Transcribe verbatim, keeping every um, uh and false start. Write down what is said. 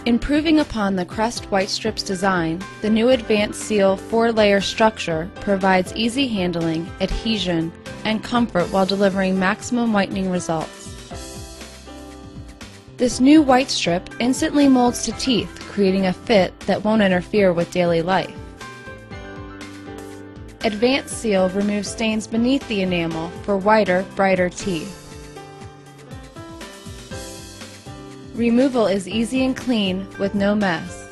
Improving upon the Crest Whitestrips design, the new Advanced Seal four-layer structure provides easy handling, adhesion, and comfort while delivering maximum whitening results. This new white strip instantly molds to teeth, creating a fit that won't interfere with daily life. Advanced Seal removes stains beneath the enamel for whiter, brighter teeth. Removal is easy and clean with no mess.